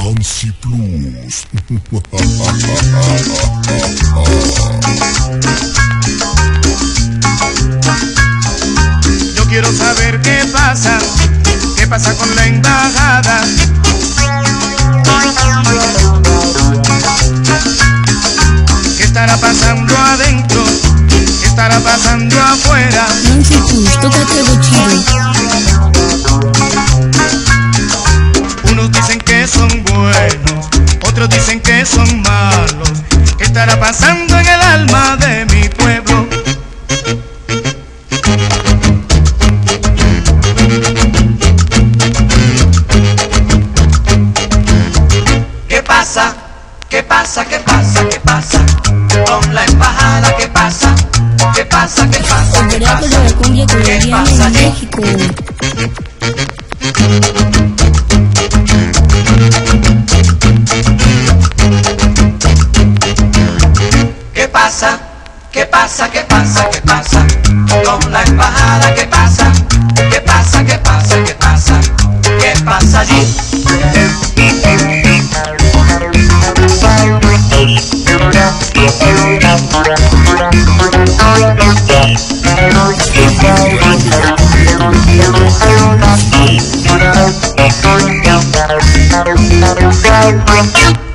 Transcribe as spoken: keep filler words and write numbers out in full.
Hansi Plus. Yo quiero saber qué pasa, qué pasa con la embajada. ¿Qué estará pasando adentro? ¿Qué estará pasando afuera? Hansi Plus, tócate algo chido. Unos dicen que son buenos, otros dicen que son malos. ¿Qué estará pasando en el alma de mi pueblo? ¿Qué pasa? ¿Qué pasa? ¿Qué pasa? ¿Qué pasa? Con la embajada, ¿qué pasa? ¿Qué pasa? ¿Qué pasa? ¿Qué Operato de pasa? la cumbia ¿Qué colombiana pasa en allí? México. ¿Qué pasa? ¿Qué pasa? ¿Qué pasa? ¿Qué pasa? Con la embajada, ¿qué pasa? ¿Qué pasa? ¿Qué pasa? ¿Qué pasa? ¿Qué pasa allí? Thank you.